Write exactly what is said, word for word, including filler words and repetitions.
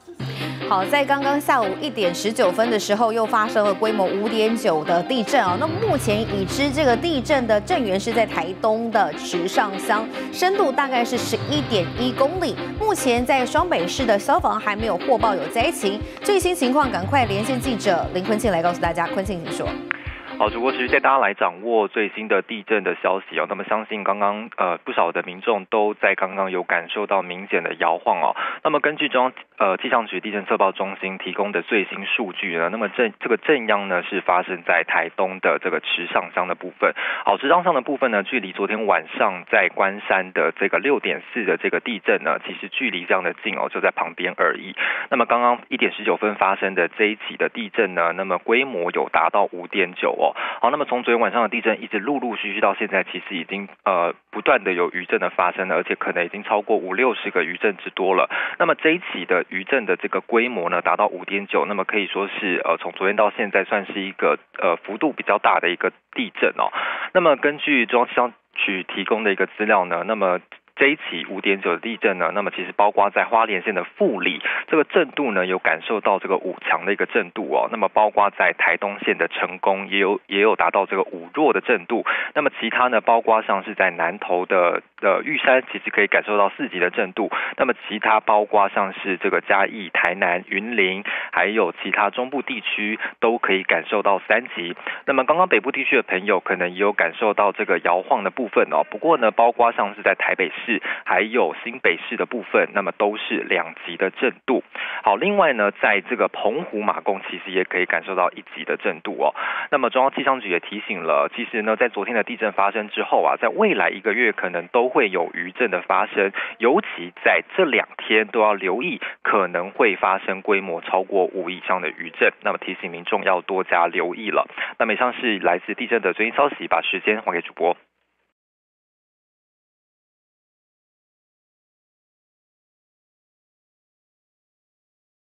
好，在刚刚下午一点十九分的时候，又发生了规模五点九的地震啊。那目前已知这个地震的震源是在台东的池上乡，深度大概是十一点一公里。目前在双北市的消防还没有获报有灾情，最新情况赶快连线记者林坤庆来告诉大家。坤庆，请说。 好，主播持续带大家来掌握最新的地震的消息哦。那么相信刚刚呃不少的民众都在刚刚有感受到明显的摇晃哦。那么根据中央呃气象局地震测报中心提供的最新数据呢，那么震这个震央呢是发生在台东的这个池上乡的部分。好，池上乡的部分呢，距离昨天晚上在关山的这个六点四的这个地震呢，其实距离非常的近哦，就在旁边而已。那么刚刚一点十九分发生的这一起的地震呢，那么规模有达到五点九哦。好，那么从昨天晚上的地震一直陆陆续续到现在，其实已经呃不断的有余震的发生了，而且可能已经超过五六十个余震之多了。那么这一起的余震的这个规模呢，达到五点九，那么可以说是呃从昨天到现在算是一个呃幅度比较大的一个地震哦。那么根据中央气象局提供的一个资料呢，那么这一起五点九的地震呢，那么其实包括在花莲县的富里，这个震度呢有感受到这个五强的一个震度哦。那么包括在台东县的成功也有也有达到这个五弱的震度。那么其他呢，包括像是在南投的呃玉山，其实可以感受到四级的震度。那么其他包括像是这个嘉义、台南、云林，还有其他中部地区都可以感受到三级。那么刚刚北部地区的朋友可能也有感受到这个摇晃的部分哦。不过呢，包括像是在台北市还有新北市的部分，那么都是两级的震度。好，另外呢，在这个澎湖马公其实也可以感受到一级的震度哦。那么中央气象局也提醒了，其实呢，在昨天的地震发生之后啊，在未来一个月可能都会有余震的发生，尤其在这两天都要留意可能会发生规模超过五以上的余震，那么提醒民众要多加留意了。那么以上是来自地震的最新消息，把时间还给主播。